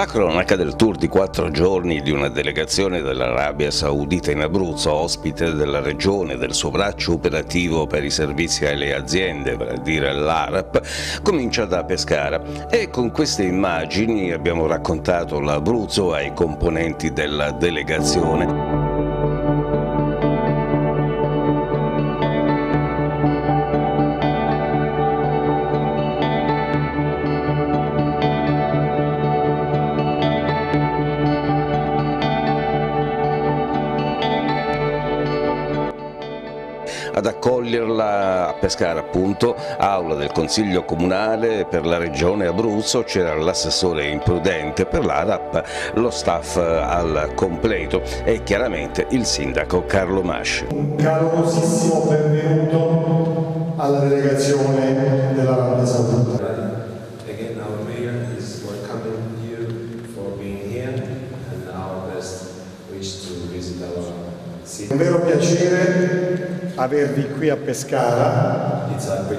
La cronaca del tour di 4 giorni di una delegazione dell'Arabia Saudita in Abruzzo, ospite della regione, del suo braccio operativo per i servizi alle aziende, vale a dire l'ARAP, comincia da Pescara e con queste immagini abbiamo raccontato l'Abruzzo ai componenti della delegazione. Ad accoglierla a Pescara, appunto, aula del Consiglio Comunale per la regione Abruzzo, c'era l'assessore Imprudente, per l'ARAP lo staff al completo e chiaramente il sindaco Carlo Masci. Un calorosissimo benvenuto alla delegazione dell'Arabia Saudita. È un vero piacere avervi qui a Pescara,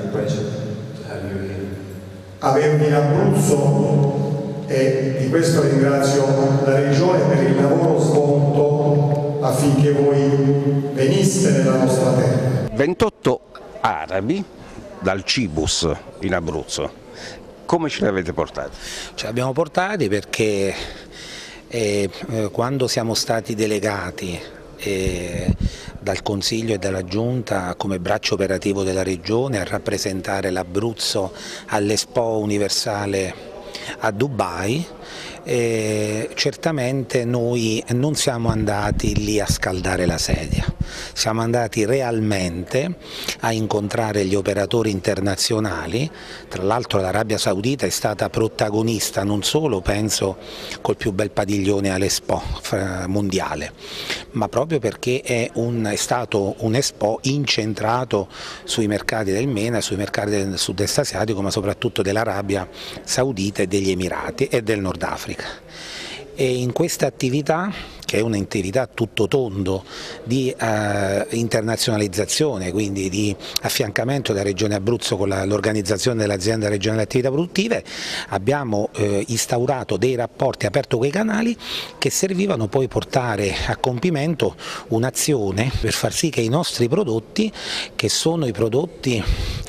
avervi in Abruzzo e di questo ringrazio la Regione per il lavoro svolto affinché voi veniste nella nostra terra. 28 arabi dal Cibus in Abruzzo, come ce li avete portati? Ce li abbiamo portati perché quando siamo stati delegati dal Consiglio e dalla Giunta come braccio operativo della Regione a rappresentare l'Abruzzo all'Expo Universale a Dubai, certamente noi non siamo andati lì a scaldare la sedia, siamo andati realmente a incontrare gli operatori internazionali. Tra l'altro l'Arabia Saudita è stata protagonista non solo, penso, col più bel padiglione all'Expo mondiale, ma proprio perché è stato un Expo incentrato sui mercati del MENA, sui mercati del sud-est asiatico, ma soprattutto dell'Arabia Saudita e degli Emirati e del Nord Africa. E in questa attività, che è un'attività a tutto tondo di internazionalizzazione, quindi di affiancamento della Regione Abruzzo con l'organizzazione dell'azienda regionale attività produttive, abbiamo instaurato dei rapporti, aperto quei canali che servivano poi portare a compimento un'azione per far sì che i nostri prodotti, che sono i prodotti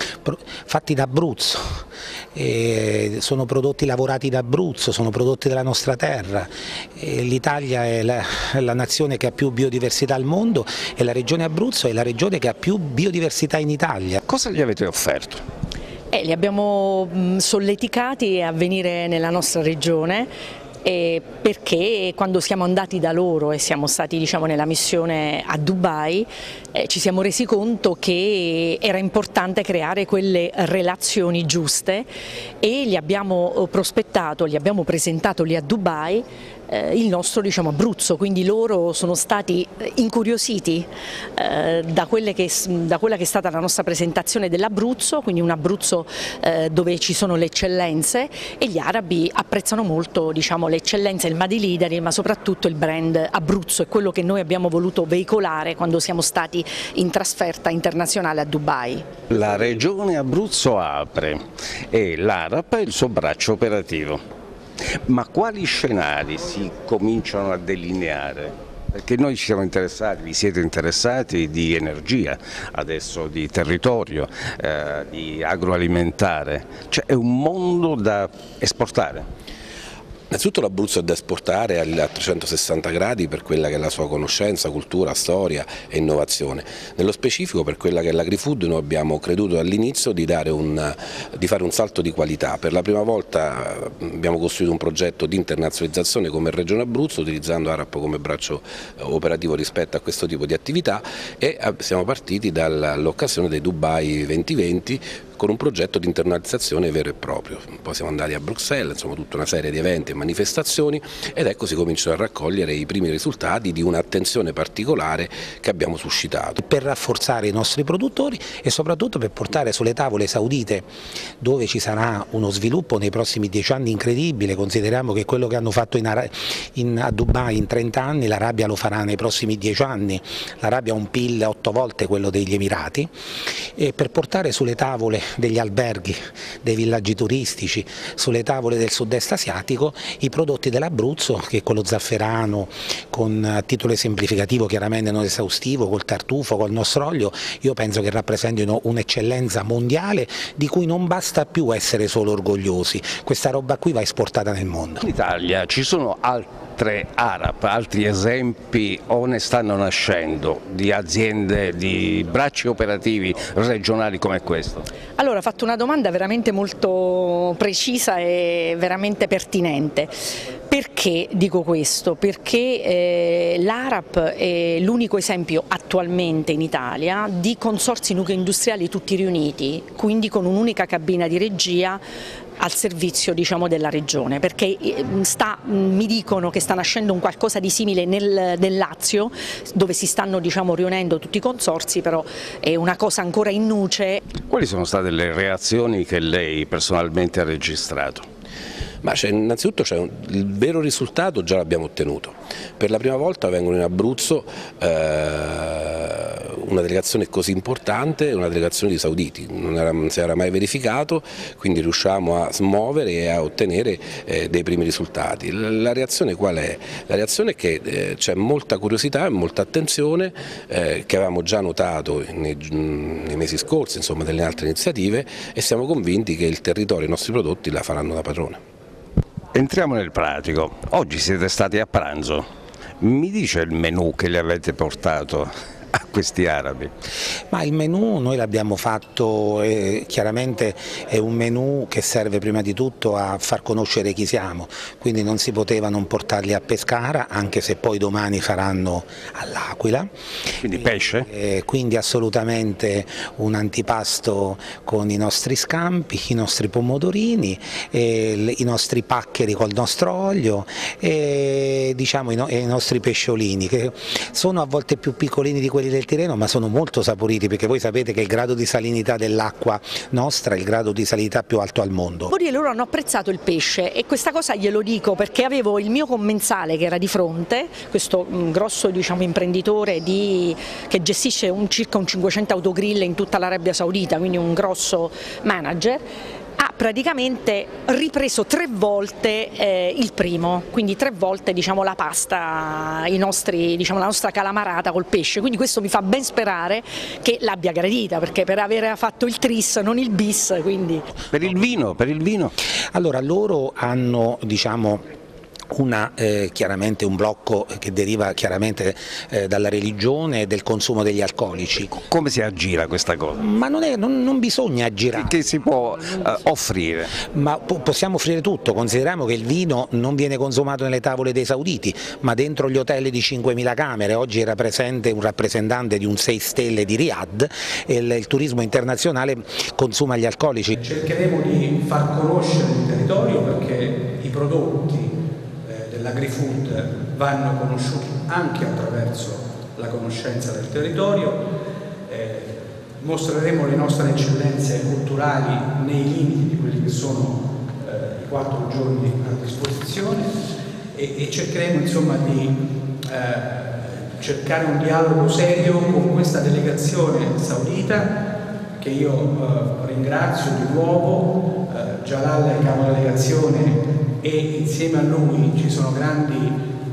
fatti d'Abruzzo, sono prodotti lavorati d'Abruzzo, sono prodotti della nostra terra. L'Italia è la nazione che ha più biodiversità al mondo e la regione Abruzzo è la regione che ha più biodiversità in Italia. Cosa gli avete offerto? Li abbiamo solleticati a venire nella nostra regione perché quando siamo andati da loro e siamo stati, diciamo, nella missione a Dubai ci siamo resi conto che era importante creare quelle relazioni giuste e gli abbiamo prospettato, gli abbiamo presentato lì a Dubai il nostro, diciamo, Abruzzo, quindi loro sono stati incuriositi da quella che è stata la nostra presentazione dell'Abruzzo, quindi un Abruzzo dove ci sono le eccellenze, e gli arabi apprezzano molto, diciamo, le eccellenze, il Made in Italy, ma soprattutto il brand Abruzzo, è quello che noi abbiamo voluto veicolare quando siamo stati in trasferta internazionale a Dubai. La regione Abruzzo apre e l'ARAP è il suo braccio operativo. Ma quali scenari si cominciano a delineare? Perché noi ci siamo interessati, vi siete interessati di energia, adesso di territorio, di agroalimentare, cioè è un mondo da esportare. Innanzitutto l'Abruzzo è da esportare a 360 gradi per quella che è la sua conoscenza, cultura, storia e innovazione. Nello specifico per quella che è l'agrifood noi abbiamo creduto all'inizio di fare un salto di qualità. Per la prima volta abbiamo costruito un progetto di internazionalizzazione come Regione Abruzzo, utilizzando ARAP come braccio operativo rispetto a questo tipo di attività, e siamo partiti dall'occasione dei Dubai 2020 con un progetto di internalizzazione vero e proprio. Poi siamo andati a Bruxelles, insomma tutta una serie di eventi e manifestazioni, ed ecco si cominciano a raccogliere i primi risultati di un'attenzione particolare che abbiamo suscitato. Per rafforzare i nostri produttori e soprattutto per portare sulle tavole saudite, dove ci sarà uno sviluppo nei prossimi 10 anni incredibile. Consideriamo che quello che hanno fatto a Dubai in 30 anni, l'Arabia lo farà nei prossimi 10 anni. L'Arabia ha un PIL 8 volte quello degli Emirati, e per portare sulle tavole degli alberghi, dei villaggi turistici, sulle tavole del sud-est asiatico i prodotti dell'Abruzzo che con lo zafferano, con a titolo esemplificativo chiaramente non esaustivo, col tartufo, col nostro olio, io penso che rappresentino un'eccellenza mondiale di cui non basta più essere solo orgogliosi, questa roba qui va esportata nel mondo. In Italia ci sono altre ARAP, altri esempi o ne stanno nascendo di aziende, di bracci operativi regionali come questo? Allora, ha fatto una domanda veramente molto precisa e veramente pertinente. Perché dico questo? Perché l'ARAP è l'unico esempio attualmente in Italia di consorzi nucleo-industriali tutti riuniti, quindi con un'unica cabina di regia al servizio, diciamo, della regione, perché mi dicono che sta nascendo un qualcosa di simile nel Lazio, dove si stanno, diciamo, riunendo tutti i consorzi, però è una cosa ancora in nuce. Quali sono state le reazioni che lei personalmente ha registrato? Ma innanzitutto il vero risultato già l'abbiamo ottenuto. Per la prima volta vengono in Abruzzo una delegazione così importante, una delegazione di sauditi, non si era mai verificato, quindi riusciamo a smuovere e a ottenere dei primi risultati. La reazione qual è? La reazione è che c'è molta curiosità e molta attenzione che avevamo già notato nei mesi scorsi, insomma, delle altre iniziative, e siamo convinti che il territorio e i nostri prodotti la faranno da padrone. Entriamo nel pratico. Oggi siete stati a pranzo. Mi dice il menù che le avete portato a questi arabi? Ma il menù noi l'abbiamo fatto, chiaramente è un menù che serve prima di tutto a far conoscere chi siamo, quindi non si poteva non portarli a Pescara, anche se poi domani faranno all'Aquila. Quindi pesce? Quindi assolutamente un antipasto con i nostri scampi, i nostri pomodorini, i nostri paccheri col nostro olio e diciamo i nostri pesciolini, che sono a volte più piccolini di quelli del Tirreno, ma sono molto saporiti, perché voi sapete che il grado di salinità dell'acqua nostra è il grado di salinità più alto al mondo. Loro hanno apprezzato il pesce, e questa cosa glielo dico perché avevo il mio commensale che era di fronte, questo grosso, diciamo, imprenditore che gestisce circa un 500 autogrill in tutta l'Arabia Saudita, quindi un grosso manager. Ha praticamente ripreso 3 volte il primo, quindi 3 volte, diciamo, la pasta, la nostra calamarata col pesce, quindi questo mi fa ben sperare che l'abbia gradita, perché per aver fatto il tris non il bis. Quindi. Per il vino? Allora loro hanno, diciamo, chiaramente un blocco che deriva chiaramente dalla religione e del consumo degli alcolici. Come si aggira questa cosa? Ma non bisogna aggirare. Che si può offrire? Ma possiamo offrire tutto, consideriamo che il vino non viene consumato nelle tavole dei sauditi, ma dentro gli hotel di 5.000 camere. Oggi era presente un rappresentante di un 6 stelle di Riyadh e il turismo internazionale consuma gli alcolici. Cercheremo di far conoscere il territorio, perché i prodotti dell'agri-food vanno conosciuti anche attraverso la conoscenza del territorio. Mostreremo le nostre eccellenze culturali nei limiti di quelli che sono i 4 giorni a disposizione, e cercheremo, insomma, di cercare un dialogo serio con questa delegazione saudita, che io ringrazio di nuovo. Jalal, capo delegazione, e insieme a lui ci sono grandi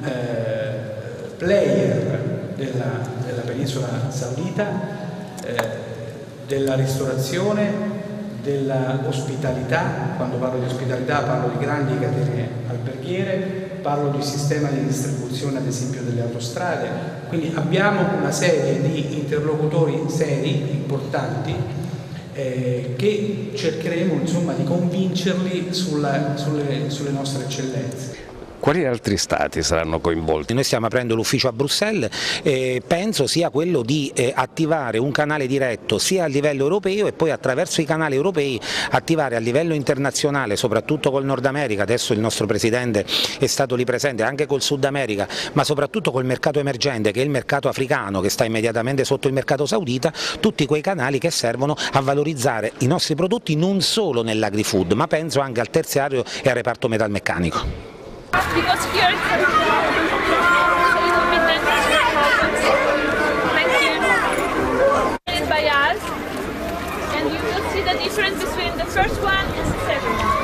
player della penisola saudita, della ristorazione, dell'ospitalità. Quando parlo di ospitalità parlo di grandi catene alberghiere, parlo di sistema di distribuzione ad esempio delle autostrade, quindi abbiamo una serie di interlocutori seri, importanti, che cercheremo, insomma, di convincerli sulle nostre eccellenze. Quali altri stati saranno coinvolti? Noi stiamo aprendo l'ufficio a Bruxelles e penso sia quello di attivare un canale diretto sia a livello europeo, e poi attraverso i canali europei attivare a livello internazionale, soprattutto col Nord America. Adesso il nostro Presidente è stato lì presente, anche col Sud America, ma soprattutto col mercato emergente, che è il mercato africano, che sta immediatamente sotto il mercato saudita, tutti quei canali che servono a valorizzare i nostri prodotti non solo nell'agri-food, ma penso anche al terziario e al reparto metalmeccanico. Because here it's a little bit dangerous. Thank you. By us, and you will see the difference between the first one and the second one.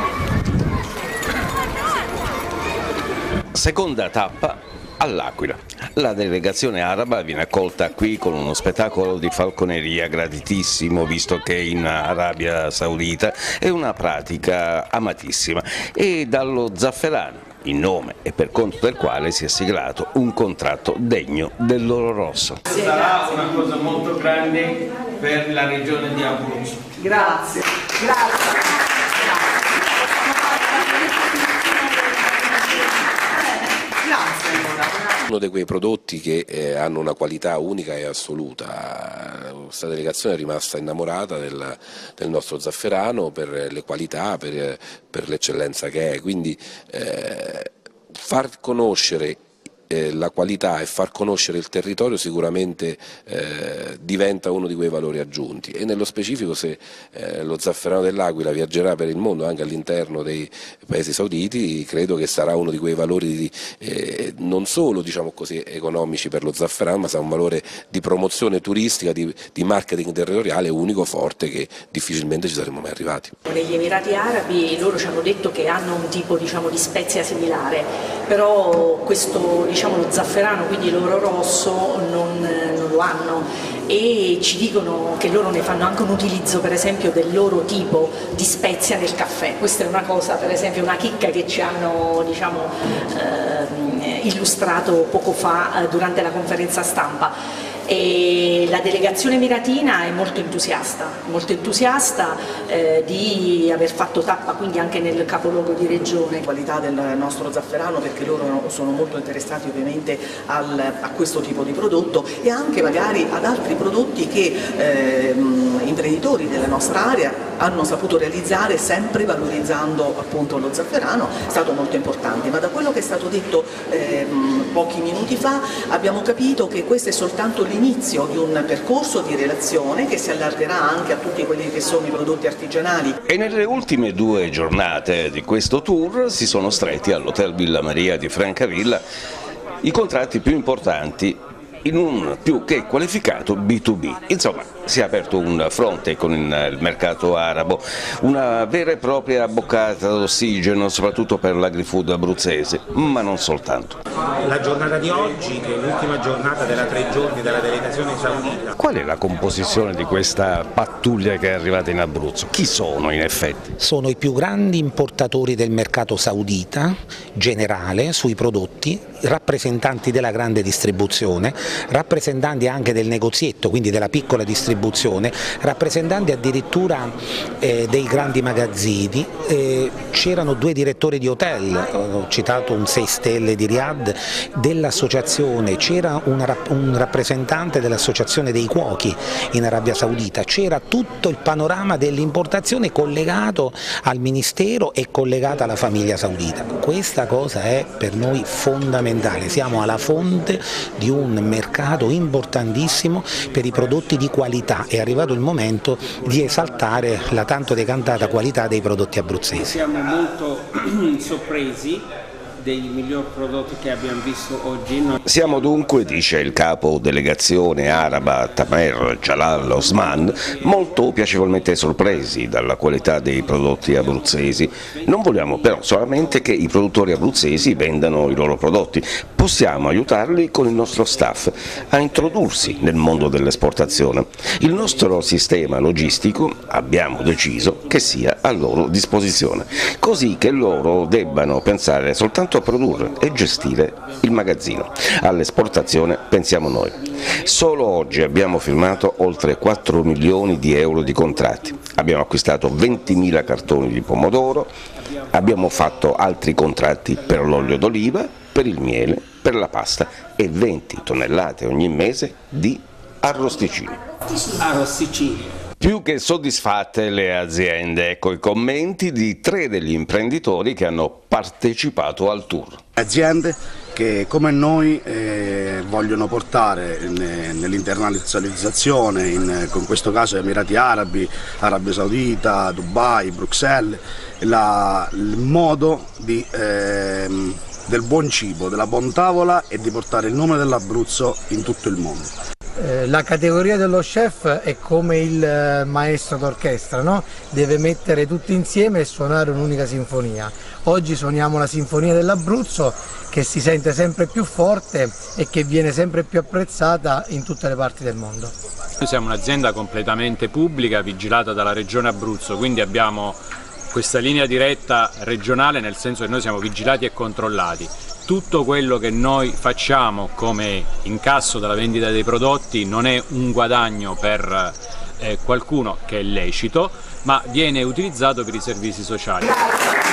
Seconda tappa all'Aquila. La delegazione araba viene accolta qui con uno spettacolo di falconeria graditissimo, visto che in Arabia Saudita è una pratica amatissima, e dallo Zafferano, in nome e per conto del quale si è siglato un contratto degno dell'oro rosso. Sarà una cosa molto grande per la regione di Abruzzo. Grazie, grazie. Uno di quei prodotti che hanno una qualità unica e assoluta. Questa delegazione è rimasta innamorata del nostro zafferano per le qualità, per l'eccellenza che è, quindi far conoscere la qualità e far conoscere il territorio sicuramente diventa uno di quei valori aggiunti, e nello specifico se lo zafferano dell'Aquila viaggerà per il mondo anche all'interno dei paesi sauditi, credo che sarà uno di quei valori non solo, diciamo così, economici per lo zafferano, ma sarà un valore di promozione turistica, di marketing territoriale unico, forte, che difficilmente ci saremmo mai arrivati. Negli Emirati Arabi loro ci hanno detto che hanno un tipo, diciamo, di spezia similare, però questo, diciamo, lo zafferano, quindi l'oro rosso, non lo hanno, e ci dicono che loro ne fanno anche un utilizzo, per esempio, del loro tipo di spezia nel caffè. Questa è una cosa, per esempio, una chicca che ci hanno, diciamo, illustrato poco fa durante la conferenza stampa. E la delegazione emiratina è molto entusiasta di aver fatto tappa quindi anche nel capoluogo di regione. La qualità del nostro zafferano, perché loro sono molto interessati ovviamente a questo tipo di prodotto, e anche magari ad altri prodotti che imprenditori della nostra area hanno saputo realizzare, sempre valorizzando appunto lo zafferano. È stato molto importante, ma da quello che è stato detto pochi minuti fa abbiamo capito che questo è soltanto l'inizio di un percorso di relazione che si allargherà anche a tutti quelli che sono i prodotti artigianali. E nelle ultime 2 giornate di questo tour si sono stretti all'Hotel Villa Maria di Francavilla i contratti più importanti in un più che qualificato B2B. Insomma, si è aperto un fronte con il mercato arabo, una vera e propria boccata d'ossigeno, soprattutto per l'agri-food abruzzese, ma non soltanto. La giornata di oggi, che è l'ultima giornata della 3 giorni della delegazione saudita. Qual è la composizione di questa pattuglia che è arrivata in Abruzzo? Chi sono in effetti? Sono i più grandi importatori del mercato saudita generale sui prodotti, rappresentanti della grande distribuzione, rappresentanti anche del negozietto, quindi della piccola distribuzione, rappresentanti addirittura dei grandi magazzini. C'erano 2 direttori di hotel, ho citato un 6 stelle di Riyadh, dell'associazione, c'era un rappresentante dell'associazione dei cuochi in Arabia Saudita, c'era tutto il panorama dell'importazione collegato al ministero e collegato alla famiglia saudita. Questa cosa è per noi fondamentale, siamo alla fonte di un mercato importantissimo per i prodotti di qualità, è arrivato il momento di esaltare la tanto decantata qualità dei prodotti abruzzesi. Siamo molto sorpresi dei migliori prodotti che abbiamo visto oggi. Siamo dunque, dice il capo delegazione araba Tamer Jalal Osman, molto piacevolmente sorpresi dalla qualità dei prodotti abruzzesi. Non vogliamo però solamente che i produttori abruzzesi vendano i loro prodotti, possiamo aiutarli con il nostro staff a introdursi nel mondo dell'esportazione. Il nostro sistema logistico abbiamo deciso che sia a loro disposizione, così che loro debbano pensare soltanto a produrre e gestire il magazzino. All'esportazione pensiamo noi. Solo oggi abbiamo firmato oltre 4 milioni di euro di contratti, abbiamo acquistato 20.000 cartoni di pomodoro, abbiamo fatto altri contratti per l'olio d'oliva, per il miele, per la pasta e 20 tonnellate ogni mese di arrosticini. Più che soddisfatte le aziende, ecco i commenti di 3 degli imprenditori che hanno partecipato al tour. Aziende che come noi vogliono portare nell'internazionalizzazione, in questo caso Emirati Arabi, Arabia Saudita, Dubai, Bruxelles, il modo del buon cibo, della buon tavola e di portare il nome dell'Abruzzo in tutto il mondo. La categoria dello chef è come il maestro d'orchestra, no? Deve mettere tutti insieme e suonare un'unica sinfonia. Oggi suoniamo la Sinfonia dell'Abruzzo, che si sente sempre più forte e che viene sempre più apprezzata in tutte le parti del mondo. Noi siamo un'azienda completamente pubblica, vigilata dalla Regione Abruzzo, quindi abbiamo questa linea diretta regionale, nel senso che noi siamo vigilati e controllati. Tutto quello che noi facciamo come incasso dalla vendita dei prodotti non è un guadagno per qualcuno che è lecito, ma viene utilizzato per i servizi sociali.